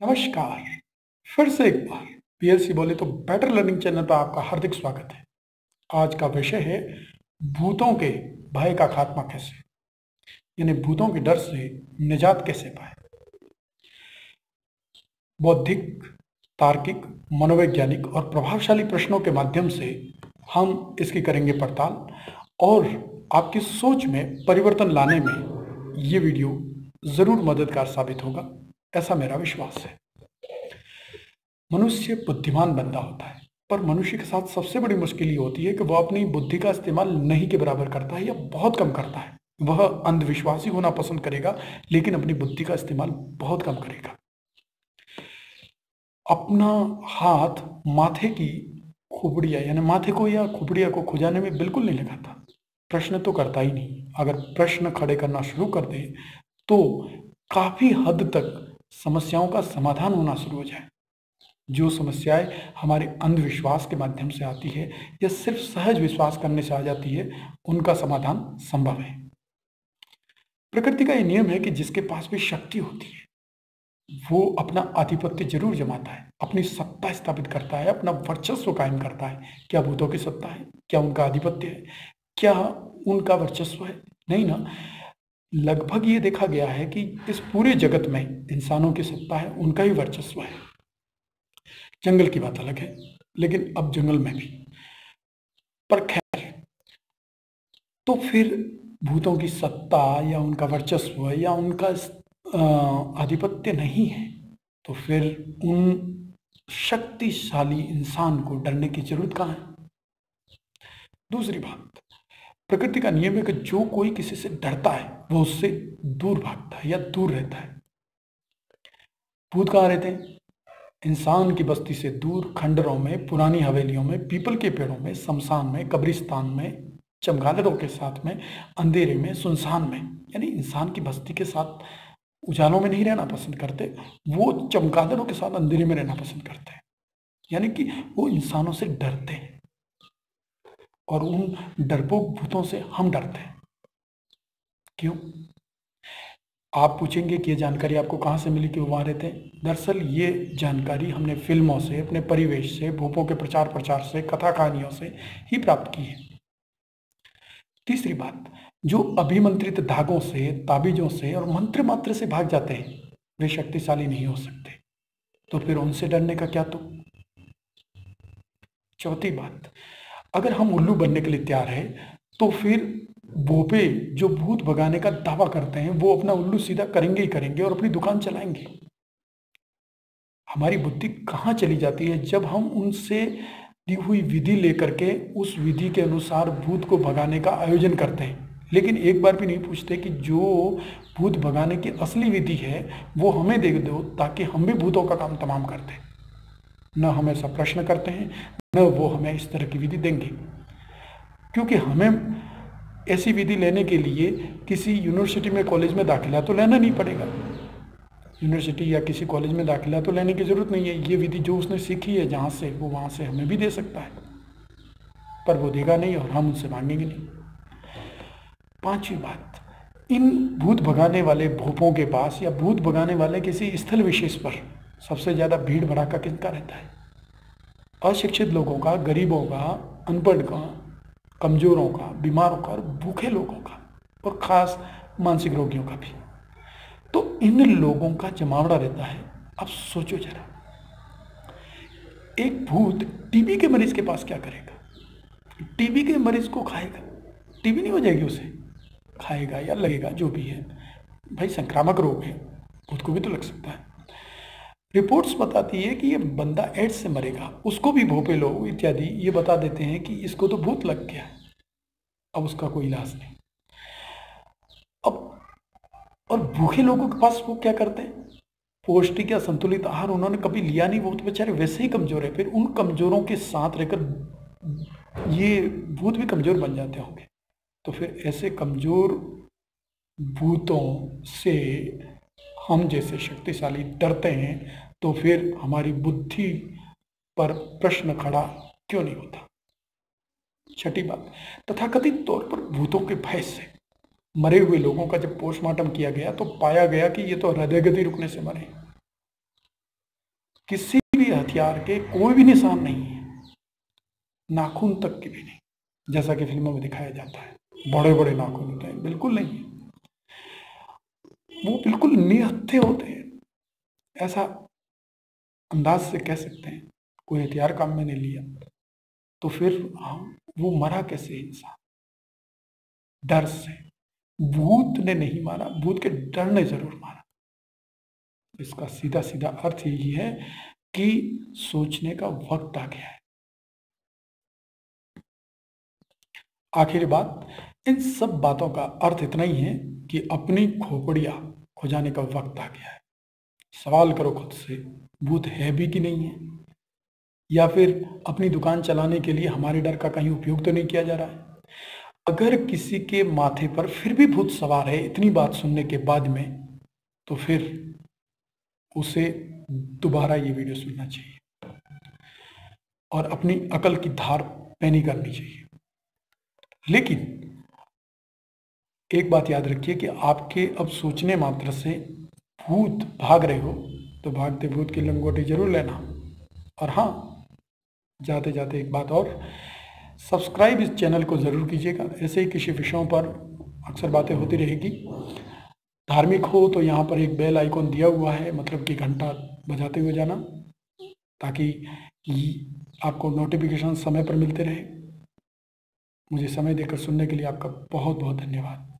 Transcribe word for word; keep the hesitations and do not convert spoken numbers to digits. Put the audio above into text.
नमस्कार। फिर से एक बार पीएलसी बोले तो बेटर लर्निंग चैनल पर आपका हार्दिक स्वागत है। आज का विषय है भूतों के भय का खात्मा कैसे, यानी भूतों के डर से निजात कैसे पाए। बौद्धिक, तार्किक, मनोवैज्ञानिक और प्रभावशाली प्रश्नों के माध्यम से हम इसकी करेंगे पड़ताल और आपकी सोच में परिवर्तन लाने में ये वीडियो जरूर मददगार साबित होगा, ऐसा मेरा विश्वास है। मनुष्य बुद्धिमान बंदा होता है, पर मनुष्य के साथ सबसे बड़ी मुश्किल ये होती है कि वह अपनी बुद्धि का इस्तेमाल नहीं के बराबर करता है या बहुत कम करता है। वह अंधविश्वासी होना पसंद करेगा, लेकिन अपनी बुद्धि का इस्तेमाल बहुत कम करेगा। अपना हाथ माथे की खुपड़िया यानी माथे को या खुपड़िया को खुजाने में बिल्कुल नहीं लगाता। प्रश्न तो करता ही नहीं। अगर प्रश्न खड़े करना शुरू कर दे तो काफी हद तक समस्याओं का समाधान होना शुरू हो जाए। जो समस्याएं हमारे अंधविश्वास के माध्यम से आती है या सिर्फ सहज विश्वास करने से आ जाती है, उनका समाधान संभव है। प्रकृति का यह नियम है कि जिसके पास भी शक्ति होती है वो अपना आधिपत्य जरूर जमाता है, अपनी सत्ता स्थापित करता है, अपना वर्चस्व कायम करता है। क्या भूतों की सत्ता है? क्या उनका आधिपत्य है? क्या उनका वर्चस्व है? नहीं ना। लगभग ये देखा गया है कि इस पूरे जगत में इंसानों की सत्ता है, उनका ही वर्चस्व है। जंगल की बात अलग है, लेकिन अब जंगल में भी। पर खैर, तो फिर भूतों की सत्ता या उनका वर्चस्व या उनका आधिपत्य नहीं है, तो फिर उन शक्तिशाली इंसान को डरने की जरूरत कहाँ है? दूसरी बात, प्रकृति का नियम है कि जो कोई किसी से डरता है वो उससे दूर भागता है या दूर रहता है। भूत कहाँ रहते हैं? इंसान की बस्ती से दूर, खंडरों में, पुरानी हवेलियों में, पीपल के पेड़ों में, शमशान में, कब्रिस्तान में, चमगादड़ों के साथ में, अंधेरे में, सुनसान में। यानी इंसान की बस्ती के साथ उजालों में नहीं रहना पसंद करते, वो चमगादड़ों के साथ अंधेरे में रहना पसंद करते हैं। यानी कि वो इंसानों से डरते हैं और उन डरपोक भूतों से हम डरते हैं। क्यों? आप पूछेंगे कि ये जानकारी आपको कहाँ से मिली कि वो वहाँ रहते हैं। दरअसल ये जानकारी हमने फिल्मों से, अपने परिवेश से, भूपों के प्रचार प्रचार से, कथा कहानियों से ही प्राप्त की है। तीसरी बात, जो अभिमंत्रित धागों से, ताबीजों से और मंत्र मात्र से भाग जाते हैं वे शक्तिशाली नहीं हो सकते, तो फिर उनसे डरने का क्या तुक? चौथी बात, अगर हम उल्लू बनने के लिए तैयार है तो फिर भोपे जो भूत भगाने का दावा करते हैं वो अपना उल्लू सीधा करेंगे ही करेंगे और अपनी दुकान चलाएंगे। हमारी बुद्धि कहाँ चली जाती है जब हम उनसे दी हुई विधि लेकर के उस विधि के अनुसार भूत को भगाने का आयोजन करते हैं, लेकिन एक बार भी नहीं पूछते कि जो भूत भगाने की असली विधि है वो हमें दे दो ताकि हम भी भूतों का काम तमाम कर दें। न हम ऐसा प्रश्न करते हैं, न वो हमें इस तरह की विधि देंगे, क्योंकि हमें ऐसी विधि लेने के लिए किसी यूनिवर्सिटी में, कॉलेज में दाखिला तो लेना नहीं पड़ेगा। यूनिवर्सिटी या किसी कॉलेज में दाखिला तो लेने की जरूरत नहीं है। ये विधि जो उसने सीखी है जहाँ से, वो वहाँ से हमें भी दे सकता है, पर वो देगा नहीं और हम उनसे मांगेंगे नहीं। पांचवी बात, इन भूत भगाने वाले भूपों के पास या भूत भगाने वाले किसी स्थल विशेष पर सबसे ज्यादा भीड़ भड़ाका किसका रहता है? अशिक्षित लोगों का, गरीबों का, अनपढ़ का, कमजोरों का, बीमारों का और भूखे लोगों का, और खास मानसिक रोगियों का भी। तो इन लोगों का जमावड़ा रहता है। अब सोचो जरा, एक भूत टीबी के मरीज के पास क्या करेगा? टीबी के मरीज को खाएगा, टीबी नहीं हो जाएगी उसे, खाएगा या लगेगा, जो भी है भाई, संक्रामक रोग है, भूत को भी तो लग सकता है। रिपोर्ट्स बताती है कि ये बंदा एड्स से मरेगा, उसको भी भोपे लोग इत्यादि ये बता देते हैं कि इसको तो भूत लग गया, अब उसका कोई इलाज नहीं। अब और भूखे लोगों के पास वो क्या करते हैं? पौष्टिक या संतुलित आहार उन्होंने कभी लिया नहीं, वो तो बेचारे वैसे ही कमजोर है, फिर उन कमजोरों के साथ रहकर ये भूत भी कमजोर बन जाते होंगे। तो फिर ऐसे कमजोर भूतों से हम जैसे शक्तिशाली डरते हैं, तो फिर हमारी बुद्धि पर प्रश्न खड़ा क्यों नहीं होता? छठी बात, तथाकथित तौर पर भूतों के भय से मरे हुए लोगों का जब पोस्टमार्टम किया गया तो पाया गया कि ये तो हृदय गति रुकने से मरे। किसी भी हथियार के कोई भी निशान नहीं है, नाखून तक के भी नहीं, जैसा कि फिल्मों में दिखाया जाता है बड़े बड़े नाखून होते हैं, बिल्कुल नहीं है। वो बिल्कुल निहत्थे होते हैं, ऐसा अंदाज से कह सकते हैं। कोई हथियार काम में नहीं लिया तो फिर हम वो मरा कैसे इंसान? डर से। भूत ने नहीं मारा, भूत के डर ने जरूर मारा। इसका सीधा सीधा अर्थ यही है कि सोचने का वक्त आ गया है। आखिरी बात, इन सब बातों का अर्थ इतना ही है कि अपनी खोपड़ियां खुजाने का वक्त आ गया है। सवाल करो खुद से, भूत है भी कि नहीं है, या फिर अपनी दुकान चलाने के लिए हमारे डर का कहीं उपयोग तो नहीं किया जा रहा है। अगर किसी के माथे पर फिर भी भूत सवार है इतनी बात सुनने के बाद में, तो फिर उसे दोबारा ये वीडियो सुनना चाहिए और अपनी अकल की धार पैनी करनी चाहिए। लेकिन एक बात याद रखिए कि आपके अब सोचने मात्र से भूत भाग रहे हो तो भागते भूत की लंगोटी जरूर लेना। और हाँ, जाते जाते एक बात और, सब्सक्राइब इस चैनल को ज़रूर कीजिएगा। ऐसे ही किसी विषयों पर अक्सर बातें होती रहेगी। धार्मिक हो तो यहाँ पर एक बेल आइकॉन दिया हुआ है, मतलब कि घंटा बजाते हुए जाना, ताकि आपको नोटिफिकेशन समय पर मिलते रहे। मुझे समय देकर सुनने के लिए आपका बहुत बहुत धन्यवाद।